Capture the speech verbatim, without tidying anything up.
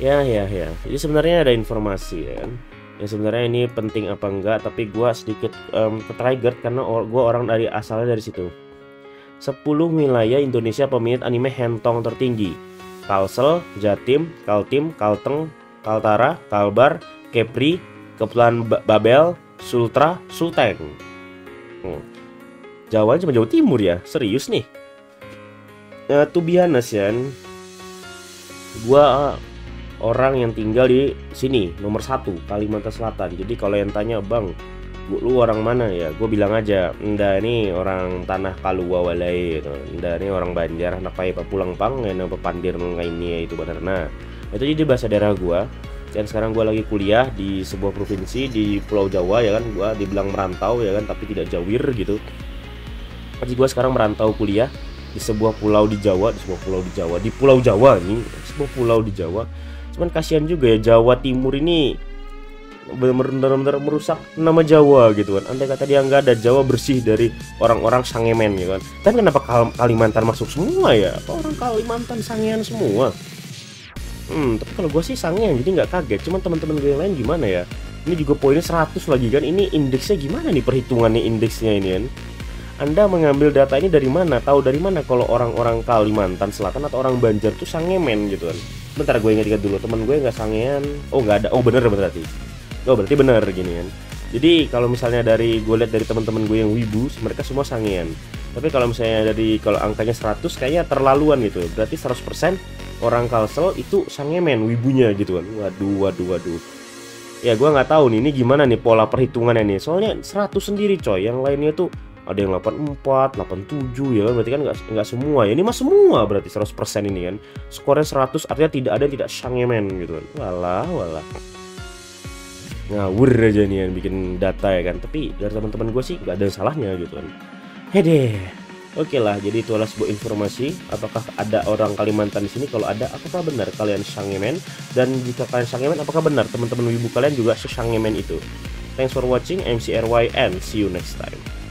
Ya ya ya. Jadi sebenarnya ada informasi ya kan. Ya sebenarnya ini penting apa enggak, tapi gua sedikit um, ke-trigger karena or gua orang dari asalnya dari situ. Sepuluh wilayah Indonesia peminat anime Hentong tertinggi. Kalsel, Jatim, Kaltim, Kalteng, Kaltara, Kalbar, Kepri, Kepulauan Ba- Babel, Sultra, Sulteng. Hmm. Jawa cuma Jawa Timur ya, serius nih. Ya, to be honest ya, gua orang yang tinggal di sini nomor satu Kalimantan Selatan. Jadi kalau yang tanya bang, gua, lu orang mana ya? Gue bilang aja, nda ini orang tanah Kalua walai, gitu. Nda ini orang Banjar, anak pai pulang pang, yang pepandir ini itu benar. Nah, itu jadi bahasa daerah gua. Dan sekarang gua lagi kuliah di sebuah provinsi di Pulau Jawa ya kan. Gua dibilang merantau ya kan, tapi tidak jawir gitu. Jadi gua sekarang merantau kuliah di sebuah pulau di Jawa, di sebuah pulau di Jawa, di Pulau Jawa ini, sebuah pulau di Jawa. Cuman kasihan juga ya, Jawa Timur ini benar-benar merusak nama Jawa gitu kan. Andai kata dia nggak ada, Jawa bersih dari orang-orang sangemen gitu kan. Tapi kenapa Kal- Kalimantan masuk semua ya? Apa orang Kalimantan sangean semua? Hmm, tapi kalau gue sih sangean jadi nggak kaget. Cuman teman-teman gue yang lain gimana ya? Ini juga poinnya seratus lagi kan. Ini indeksnya gimana nih, perhitungannya indeksnya ini kan? Anda mengambil data ini dari mana? Tahu dari mana kalau orang-orang Kalimantan Selatan atau orang Banjar tuh sangemen gitu kan? Bentar gue ingat-ingat dulu, teman gue nggak sangean. Oh nggak ada. Oh bener berarti. Oh berarti bener gini kan. Jadi kalau misalnya dari gue lihat dari teman-teman gue yang wibu, mereka semua sangean. Tapi kalau misalnya dari kalau angkanya seratus kayaknya terlaluan gitu. Berarti seratus persen orang Kalsel itu sangemen wibunya gitu kan. Waduh waduh waduh. Ya gue nggak tahu nih ini gimana nih pola perhitungannya nih. Soalnya seratus sendiri coy, yang lainnya tuh ada yang delapan puluh empat, delapan puluh tujuh ya kan, berarti kan nggak nggak semua ya. Ini mah semua berarti seratus persen ini kan. Skornya seratus artinya tidak ada yang tidak sangemen gitu kan. Walah walah. Ngawur aja nih yang bikin data ya kan. Tapi dari teman-teman gue sih nggak ada salahnya gitu kan. Hede. Oke lah, jadi itu adalah sebuah informasi. Apakah ada orang Kalimantan di sini? Kalau ada, apakah benar kalian sangemen? Dan jika kalian sangemen, apakah benar teman-teman wibu kalian juga sesangemen itu? Thanks for watching, M C R Y and see you next time.